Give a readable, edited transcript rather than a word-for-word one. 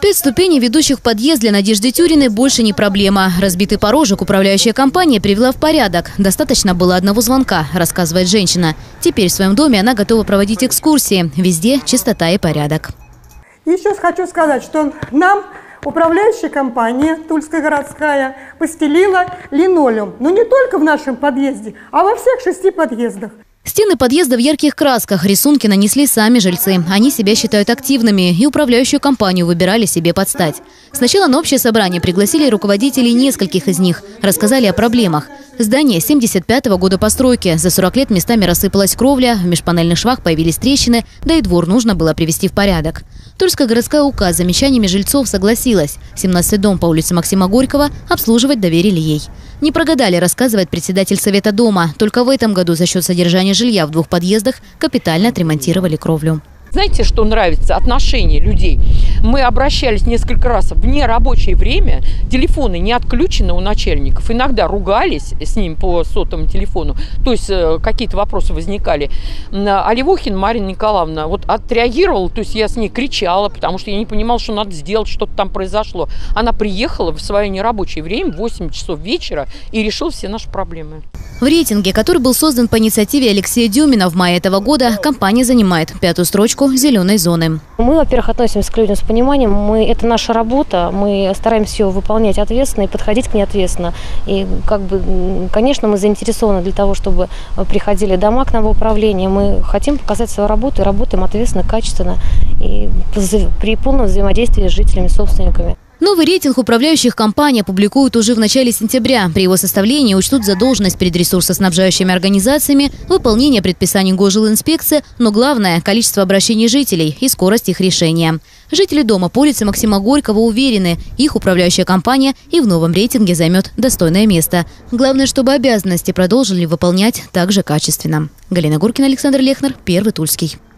5 ступеней, ведущих в подъезд для Надежды Тюриной, больше не проблема. Разбитый порожек управляющая компания привела в порядок. Достаточно было одного звонка, рассказывает женщина. Теперь в своем доме она готова проводить экскурсии. Везде чистота и порядок. Еще хочу сказать, что нам управляющая компания Тульская городская постелила линолеум. Но не только в нашем подъезде, а во всех 6 подъездах. Стены подъезда в ярких красках. Рисунки нанесли сами жильцы. Они себя считают активными и управляющую компанию выбирали себе под стать. Сначала на общее собрание пригласили руководителей нескольких из них. Рассказали о проблемах. Здание 75-го года постройки. За 40 лет местами рассыпалась кровля, в межпанельных швах появились трещины, да и двор нужно было привести в порядок. Тульская городская УК с замечаниями жильцов согласилась. 17-й дом по улице Максима Горького обслуживать доверили ей. Не прогадали, рассказывает председатель совета дома. Только в этом году за счет содержания жилья в 2 подъездах капитально отремонтировали кровлю. Знаете, что нравится? Отношение людей. Мы обращались несколько раз в нерабочее время, телефоны не отключены у начальников, иногда ругались с ним по сотовому телефону, то есть какие-то вопросы возникали. Оливохин Марина Николаевна вот отреагировала, то есть я с ней кричала, потому что я не понимала, что надо сделать, что-то там произошло. Она приехала в свое нерабочее время, в 8 часов вечера, и решила все наши проблемы. В рейтинге, который был создан по инициативе Алексея Дюмина в мае этого года, компания занимает 5-ю строчку зеленой зоны. Мы, во-первых, относимся к людям с пониманием. Это наша работа. Мы стараемся ее выполнять ответственно и подходить к ней ответственно. И, конечно, мы заинтересованы для того, чтобы приходили дома к нам в управление. Мы хотим показать свою работу и работаем ответственно, качественно и при полном взаимодействии с жителями, собственниками. Новый рейтинг управляющих компаний опубликуют уже в начале сентября. При его составлении учтут задолженность перед ресурсоснабжающими организациями, выполнение предписаний Госжилинспекции, но главное – количество обращений жителей и скорость их решения. Жители дома по улице Максима Горького уверены, их управляющая компания и в новом рейтинге займет достойное место. Главное, чтобы обязанности продолжили выполнять также качественно. Галина Гуркина, Александр Лехнер, Первый Тульский.